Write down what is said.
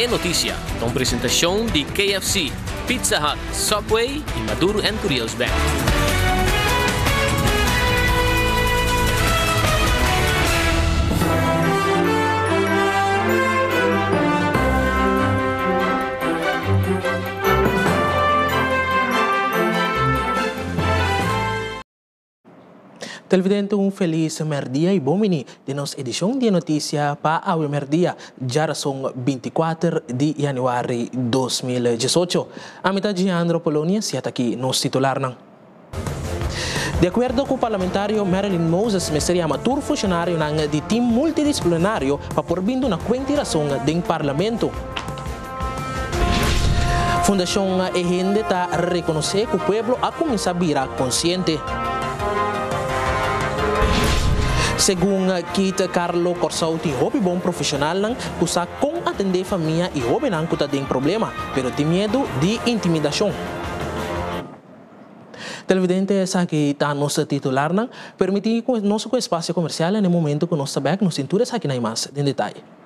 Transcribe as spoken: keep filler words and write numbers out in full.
e Notícia, com apresentação de K F C, Pizza Hut, Subway e Maduro and Curios Bank. Televidente, um feliz merdia e bom mini de nossa edição de notícia para a merdia, já são vinte e quatro de janeiro de dois mil e dezoito. A metade de Andro Polônia se aqui nos titular não. De acordo com o parlamentário Marilyn Moses, seria amador funcionário de time multidisciplinário para por vindo na quintiração do parlamento. Fundação Ehende está a reconhecer que o povo a começar a virar consciente. Segundo Kita Carlo Corsauti, hobby bom profissional lang kusa kung atender família e hobby nang kuta ding problema, pero tem medo de intimidação. Televidente sa que está nosso titular nang permitir nosso espaço comercial no momento que nossa back nos cintura sa que mais em detalhe.